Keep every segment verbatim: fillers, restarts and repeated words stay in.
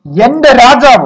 എന്റെ രാജാവ്.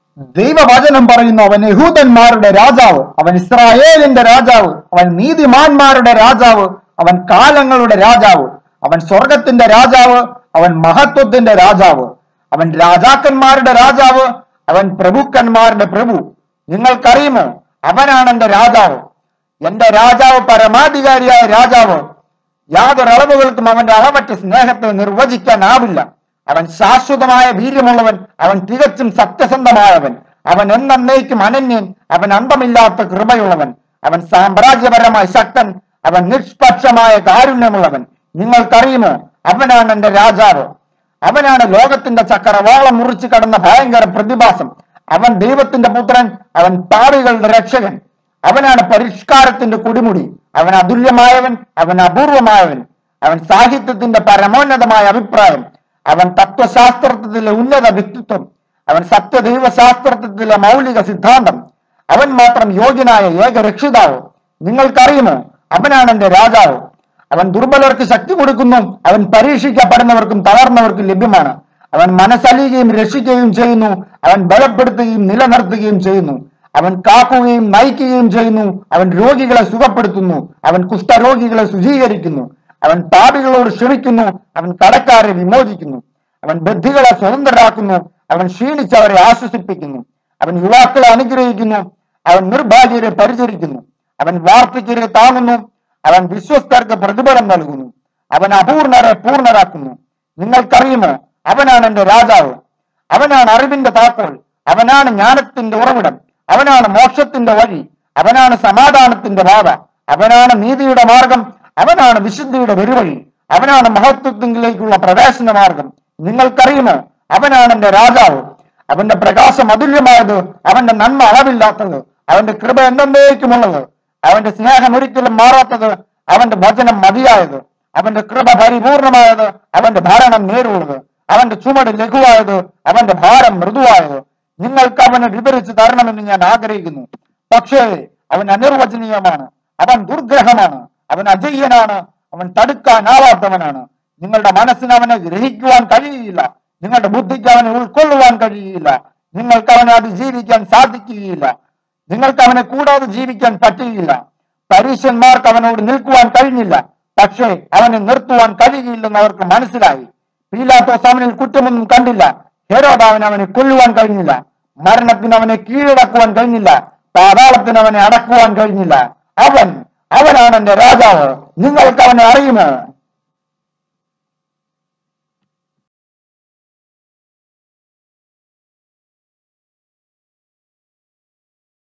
ദൈവവചനം പറയുന്നു, അവൻ യഹൂദന്മാരുടെ രാജാവ്, അവൻ ഇസ്രായേലിന്റെ രാജാവ്, അവൻ നീതിമാന്മാരുടെ രാജാവ്, അവൻ കാലങ്ങളുടെ രാജാവ്, അവൻ സ്വർഗത്തിന്റെ രാജാവ്, അവൻ മഹത്വത്തിന്റെ രാജാവ്, അവൻ രാജാക്കന്മാരുടെ രാജാവ്, അവൻ പ്രഭുക്കന്മാരുടെ പ്രഭു. നിങ്ങൾക്കറിയുമോ, അവനാണ് എന്റെ രാജാവ്. എന്റെ രാജാവ് പരമാധികാരിയായ രാജാവ്. യാതൊരു അളവുകൾക്കും അവന്റെ അളവറ്റ സ്നേഹത്തെ നിർവചിക്കാനാവില്ല. അവൻ ശാശ്വതമായ വീര്യമുള്ളവൻ, അവൻ തികച്ചും സത്യസന്ധമായവൻ, അവൻ എന്നേക്കും അനന്യൻ, അവൻ അന്തമില്ലാത്ത കൃപയുള്ളവൻ, അവൻ സാമ്രാജ്യപരമായ ശക്തൻ, അവൻ നിഷ്പക്ഷമായ കാരുണ്യമുള്ളവൻ. നിങ്ങൾക്കറിയുമോ, അവനാണ് എന്റെ രാജാവ്. അവനാണ് ലോകത്തിന്റെ ചക്രവാളം മുറിച്ചു കടന്ന ഭയങ്കര പ്രതിഭാസം. അവൻ ദൈവത്തിന്റെ പുത്രൻ, അവൻ പാപികളുടെ രക്ഷകൻ. അവനാണ് പരിഷ്കാരത്തിന്റെ കുടിമുടി. അവൻ അതുല്യമായവൻ, അവൻ അപൂർവമായവൻ, അവൻ സാഹിത്യത്തിന്റെ പരമോന്നതമായ അഭിപ്രായം, അവൻ തത്വശാസ്ത്രത്തിലെ ഉന്നത വ്യക്തിത്വം, അവൻ സത്യദൈവശാസ്ത്രത്തിലെ മൗലിക സിദ്ധാന്തം. അവൻ മാത്രം യോഗ്യനായ ഏക രക്ഷിതാവ്. നിങ്ങൾക്കറിയുമോ, അവനാണ് എന്റെ രാജാവ്. അവൻ ദുർബലർക്ക് ശക്തി കൊടുക്കുന്നു, അവൻ പരീക്ഷിക്കപ്പെടുന്നവർക്കും തളർന്നവർക്കും ലഭ്യമാണ്. അവൻ മനസ്സലിയുകയും രക്ഷിക്കുകയും ചെയ്യുന്നു, അവൻ ബലപ്പെടുത്തുകയും നിലനിർത്തുകയും ചെയ്യുന്നു, അവൻ കാക്കുകയും നയിക്കുകയും ചെയ്യുന്നു, അവൻ രോഗികളെ സുഖപ്പെടുത്തുന്നു, അവൻ കുഷ്ഠരോഗികളെ ശുചീകരിക്കുന്നു, അവൻ പാപികളോട് ക്ഷമിക്കുന്നു, അവൻ കടക്കാരെ വിമോചിക്കുന്നു, അവൻ ബദ്ധികളെ സ്വതന്ത്രരാക്കുന്നു, അവൻ ക്ഷീണിച്ചവരെ ആശ്വസിപ്പിക്കുന്നു, അവൻ യുവാക്കളെ അനുഗ്രഹിക്കുന്നു, അവൻ നിർഭാഗ്യരെ പരിചരിക്കുന്നു, അവൻ വാർദ്ധക്യരെ താങ്ങുന്നു, അവൻ വിശ്വസ്തർക്ക് പ്രതിഫലം നൽകുന്നു, അവൻ അപൂർണരെ പൂർണ്ണരാക്കുന്നു. നിങ്ങൾക്കറിയുമോ, അവനാണ് എന്റെ രാജാവ്. അവനാണ് അറിവിന്റെ താക്കോൽ, അവനാണ് ജ്ഞാനത്തിന്റെ ഉറവിടം, അവനാണ് മോക്ഷത്തിന്റെ വഴി, അവനാണ് സമാധാനത്തിന്റെ പാത, അവനാണ് നീതിയുടെ മാർഗം, അവനാണ് വിശുദ്ധിയുടെ വെരുവഴി, അവനാണ് മഹത്വത്തിലേക്കുള്ള പ്രവേശന മാർഗം. നിങ്ങൾക്കറിയുമോ, അവനാണ് എന്റെ രാജാവ്. അവന്റെ പ്രകാശം അതുല്യമായത്, അവന്റെ നന്മ അളവില്ലാത്തത്, അവന്റെ കൃപ എന്നേക്കുമുള്ളത്, അവന്റെ സ്നേഹം ഒരിക്കലും മാറാത്തത്, അവന്റെ വചനം മതിയായത്, അവന്റെ കൃപ പരിപൂർണമായത്, അവന്റെ ഭരണം നേരുള്ളത്, അവന്റെ ചുമട് ലഘുവായത്, അവന്റെ ഭാരം മൃദുവായത്. നിങ്ങൾക്ക് അവനെ വിവരിച്ചു തരണമെന്ന് ഞാൻ ആഗ്രഹിക്കുന്നു. പക്ഷേ അവൻ അനിർവചനീയമാണ്, അവൻ ദുർഗ്രഹമാണ്, അവൻ അജയ്യനാണ്, അവൻ തടുക്കാനാവാത്തവനാണ്. നിങ്ങളുടെ മനസ്സിന് അവനെ ഗ്രഹിക്കുവാൻ കഴിയില്ല, നിങ്ങളുടെ ബുദ്ധിക്ക് അവനെ ഉൾക്കൊള്ളുവാൻ കഴിയില്ല, നിങ്ങൾക്ക് അവനെ അതിജീവിക്കാൻ സാധിക്കുകയില്ല, നിങ്ങൾക്ക് അവനെ കൂടാതെ ജീവിക്കാൻ പറ്റുകയില്ല. പരീശന്മാർക്ക് അവനോട് നിൽക്കുവാൻ കഴിഞ്ഞില്ല, പക്ഷേ അവനെ നിർത്തുവാൻ കഴിയില്ലെന്ന് അവർക്ക് മനസ്സിലായി. പീലാത്തോസ് അവനിൽ കുറ്റമൊന്നും കണ്ടില്ല. ഹെരോദാവിന് അവനെ കൊല്ലുവാൻ കഴിഞ്ഞില്ല, മരണത്തിന് അവനെ കീഴടക്കുവാൻ കഴിഞ്ഞില്ല, പാതാളത്തിന് അവനെ അടക്കുവാൻ കഴിഞ്ഞില്ല. അവൻ അവനാണ് എന്റെ രാജാവ്. നിങ്ങൾക്ക് അവനെ അറിയുമോ?